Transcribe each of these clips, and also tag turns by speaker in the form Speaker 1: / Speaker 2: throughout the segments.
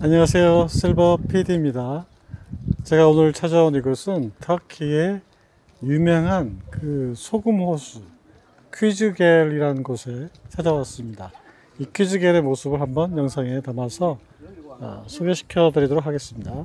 Speaker 1: 안녕하세요, 실버 PD입니다. 제가 오늘 찾아온 이곳은 터키의 유명한 그 소금 호수 퀴즈겔이라는 곳에 찾아왔습니다. 이 퀴즈겔의 모습을 한번 영상에 담아서 소개시켜 드리도록 하겠습니다.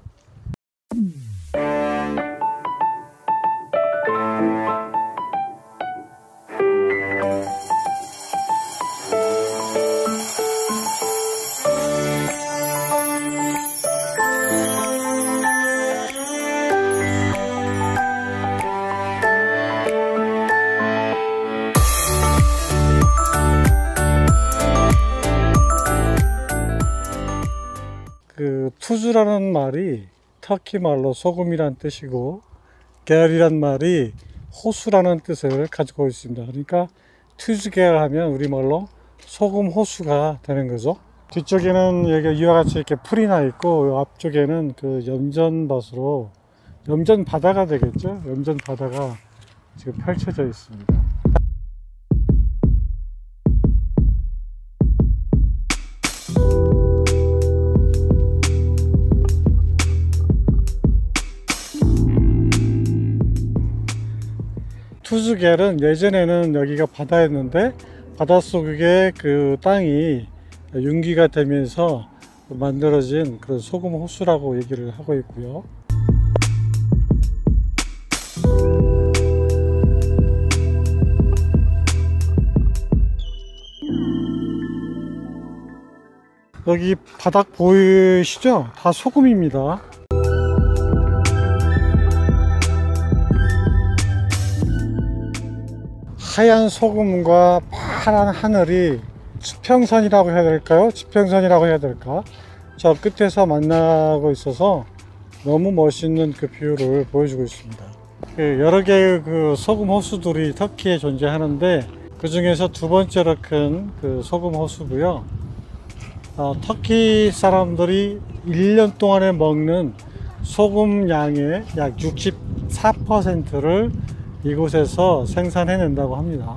Speaker 1: 투즈라는 말이 터키 말로 소금이란 뜻이고 겔이란 말이 호수라는 뜻을 가지고 있습니다. 그러니까 투즈겔 하면 우리말로 소금 호수가 되는 거죠. 뒤쪽에는 여기 이와 같이 이렇게 풀이 나 있고 앞쪽에는 그 염전밭으로 염전 바다가 되겠죠. 염전 바다가 지금 펼쳐져 있습니다. 투즈겔은 예전에는 여기가 바다였는데 바닷속에 그 땅이 융기가 되면서 만들어진 그런 소금 호수라고 얘기를 하고 있고요. 여기 바닥 보이시죠? 다 소금입니다. 하얀 소금과 파란 하늘이 지평선이라고 해야 될까요? 지평선이라고 해야 될까? 저 끝에서 만나고 있어서 너무 멋있는 그 뷰를 보여주고 있습니다. 여러 개의 그 소금 호수들이 터키에 존재하는데 그 중에서 두 번째로 큰 그 소금 호수고요. 터키 사람들이 1년 동안에 먹는 소금 양의 약 64%를 이곳에서 생산해낸다고 합니다.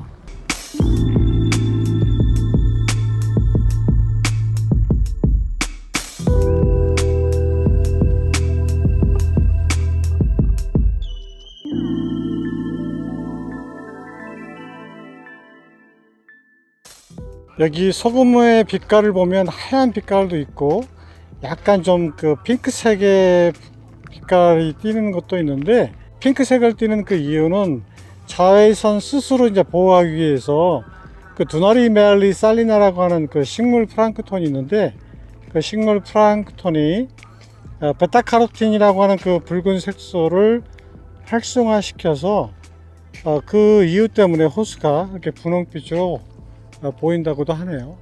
Speaker 1: 여기 소금의 빛깔을 보면 하얀 빛깔도 있고 약간 좀 그 핑크색의 빛깔이 띄는 것도 있는데 핑크색을 띠는 그 이유는 자외선 스스로 이제 보호하기 위해서 그 두나리 멜리 살리나라고 하는 그 식물 플랑크톤이 있는데 그 식물 플랑크톤이 베타카로틴이라고 하는 그 붉은 색소를 활성화시켜서 그 이유 때문에 호수가 이렇게 분홍빛으로 보인다고도 하네요.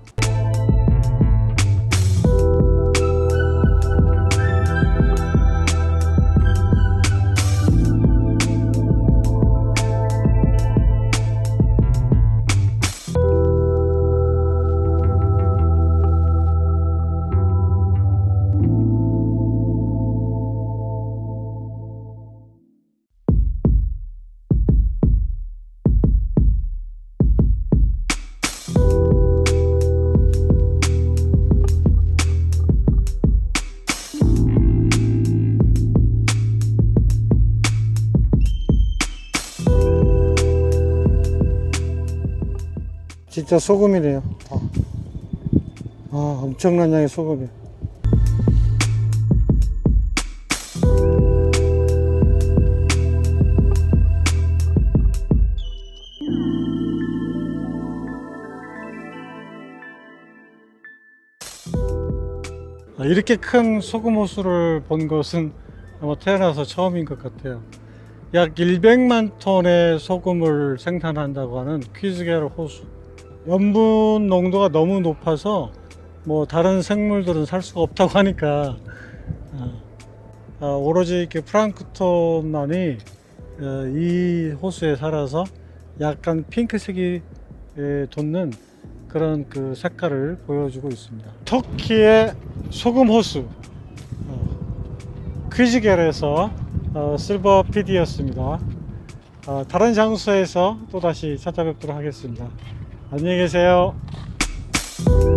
Speaker 1: 진짜 소금이네요. 엄청난 양의 소금이에요. 이렇게 큰 소금 호수를 본 것은 아마 태어나서 처음인 것 같아요. 약 100만 톤의 소금을 생산한다고 하는 퀴즈겔 호수. 염분 농도가 너무 높아서 뭐 다른 생물들은 살 수가 없다고 하니까 오로지 그 플랑크톤만이 이 호수에 살아서 약간 핑크색이 돋는 그런 그 색깔을 보여주고 있습니다. 터키의 소금 호수 퀴즈겔에서 실버 PD였습니다. 다른 장소에서 또다시 찾아뵙도록 하겠습니다. 안녕히 계세요.